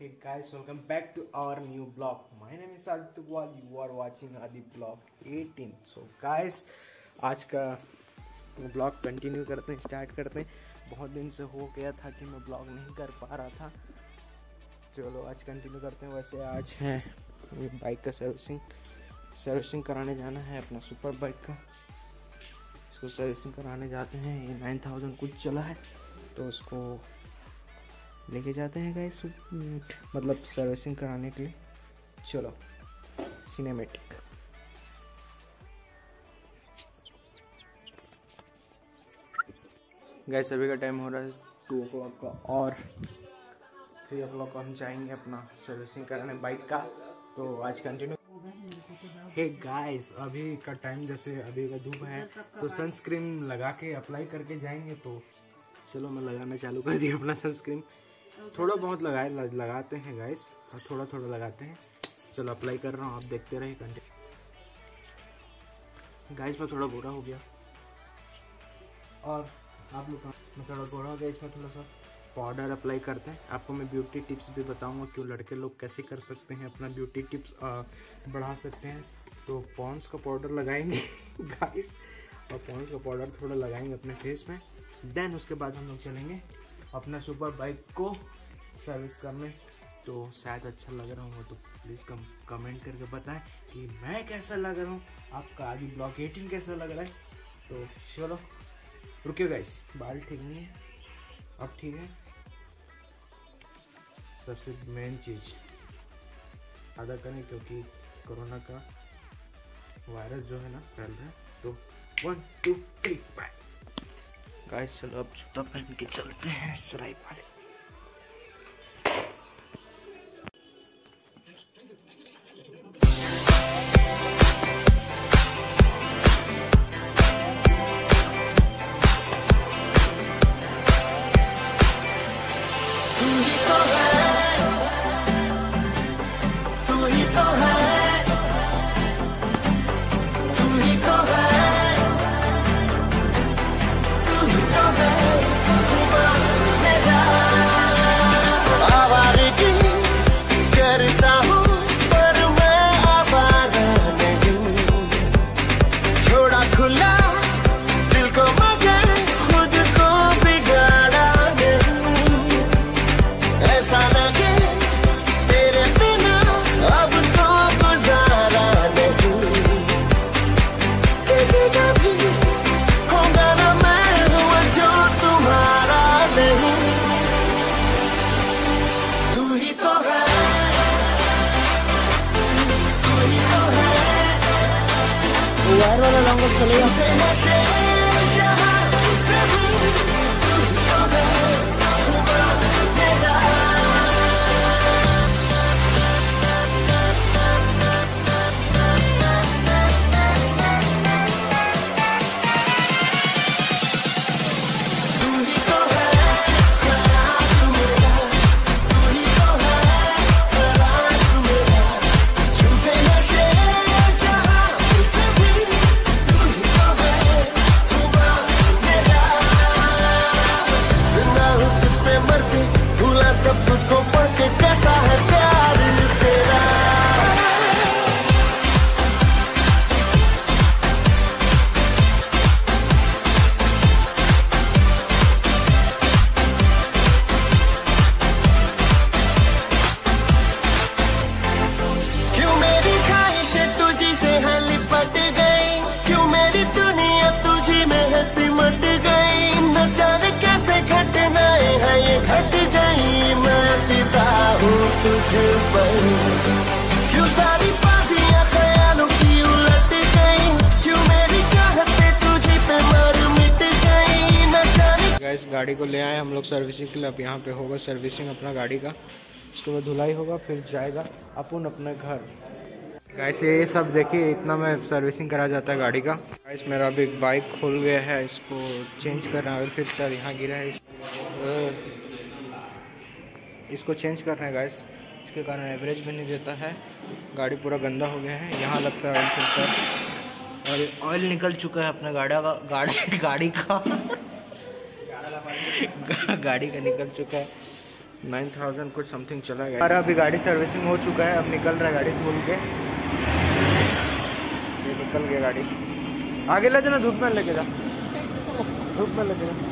Hey guys, welcome back to our new vlog. My name is Aditya Gwal. You are watching Adi Vlog 18. So guys, आज का vlog continue करते हैं, start करते हैं। बहुत दिन से हो गया था कि मैं vlog नहीं कर पा रहा था। चलो आज कंटिन्यू करते हैं। वैसे आज है बाइक का सर्विसिंग कराने जाना है अपना सुपर बाइक का। इसको सर्विसिंग कराने जाते हैं। ये 9000 कुछ चला है तो उसको लेके जाते हैं गाइस, मतलब सर्विसिंग कराने के लिए। चलो सिनेमैटिक। गाइस अभी का टाइम हो रहा है 2 o'clock का और 3 o'clock हम जाएंगे अपना सर्विसिंग कराने बाइक का। तो आज कंटिन्यू। हे गाइस अभी का टाइम जैसे अभी का धूप है तो सनस्क्रीन लगा के अप्लाई करके जाएंगे। तो चलो मैं लगाना चालू कर दिया अपना सनस्क्रीन। थोड़ा बहुत लगाते हैं गाइस, थोड़ा लगाते हैं। चलो अप्लाई कर रहा हूँ, आप देखते रहिए कंटिन्यू। गाइस मैं थोड़ा गोरा हो गया और आप लोग मैं थोड़ा गोरा हो गया। इसमें थोड़ा सा पाउडर अप्लाई करते हैं। आपको मैं ब्यूटी टिप्स भी बताऊंगा क्यों लड़के लोग कैसे कर सकते हैं, अपना ब्यूटी टिप्स बढ़ा सकते हैं। तो पॉन्ड्स का पाउडर लगाएंगे गाइस, और पॉन्ड्स का पाउडर थोड़ा लगाएंगे अपने फेस में। देन उसके बाद हम लोग चलेंगे अपना सुपर बाइक को सर्विस करने। तो शायद अच्छा लग रहा हूँ तो प्लीज़ कमेंट करके बताएं कि मैं कैसा लग रहा हूँ, आपका आदि ब्लॉग 18 कैसा लग रहा है। तो चलो रुकिए गाइस, बाल ठीक नहीं है, अब ठीक है। सबसे मेन चीज़ अदा करें क्योंकि कोरोना का वायरस जो है ना फैल रहा है। तो 1 2 3 बाय गाइस। चलो अब जूता पहन के चलते हैं सराय वाले। वायर वाला लॉन्ग चलेगा। क्यों सारी बातियां ख्यालों की उलट गई, क्यों मेरी चाहते तुझे पे मर मिट गई न जाने। गाइस गाड़ी को ले आए हम लोग सर्विसिंग के लिए। अब यहाँ पे होगा सर्विसिंग अपना गाड़ी का, उसके बाद धुलाई होगा, फिर जाएगा अपन अपने घर। गाइस ये सब देखिए, इतना में सर्विसिंग करा जाता है गाड़ी का। गाइस मेरा अभी बाइक खुल गया है, इसको चेंज करना है। फिर सर यहाँ गिरा है, इसको चेंज करना है गाइस। इसके कारण एवरेज भी नहीं देता है, गाड़ी पूरा गंदा हो गया है। यहाँ लगता है ऑयल फिल्टर और ऑयल निकल चुका है अपने गाड़ी का गाड़ी का निकल चुका है। 9,000 कुछ समथिंग चला गया। हमारा अभी गाड़ी सर्विसिंग हो चुका है, अब निकल रहा है गाड़ी धुल के। ये निकल गया गाड़ी, आगे ले जाना, धूप में लेके जा, धूप में लेके जा।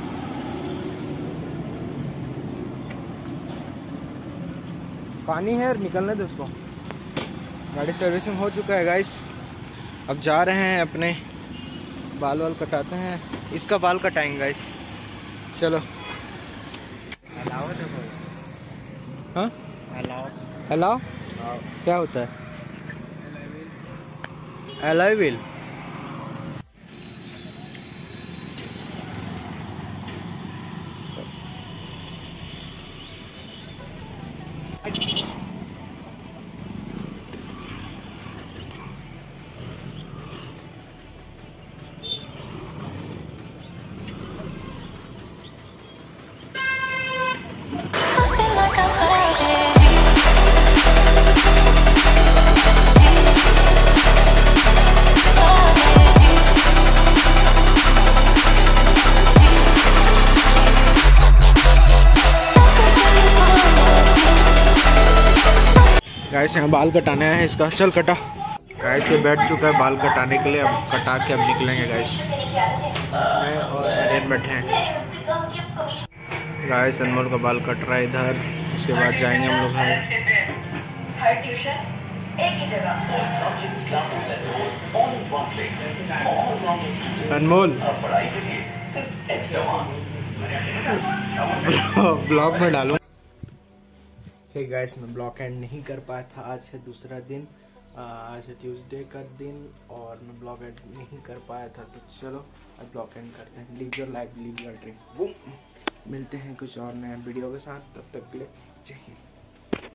पानी है, निकलने दो उसको। गाड़ी सर्विसिंग हो चुका है गाइस, अब जा रहे हैं अपने बाल वाल कटाते हैं। इसका बाल कटाएंगे गाइस, चलो। हाँ हेलो, क्या होता है एलॉय व्हील? गाइस यहाँ बाल कटाने आए हैं इसका, चल कटा। गाइस ये बैठ चुका है बाल कटाने के लिए, अब कटा के अब निकलेंगे गाइस। मैं और अरेन बैठे हैं। गाइस अनमोल का बाल कट रहा है इधर, उसके बाद जाएंगे हम लोग घर। अनमोल ब्लॉग में डालूं। हे गाइस मैं ब्लॉग एंड नहीं कर पाया था, आज है दूसरा दिन, आज है ट्यूसडे का दिन और मैं ब्लॉग एंड नहीं कर पाया था। तो चलो अब ब्लॉग एंड करते हैं। Live your life, live your dream. मिलते हैं कुछ और नया वीडियो के साथ, तब तक के लिए जय हिंद।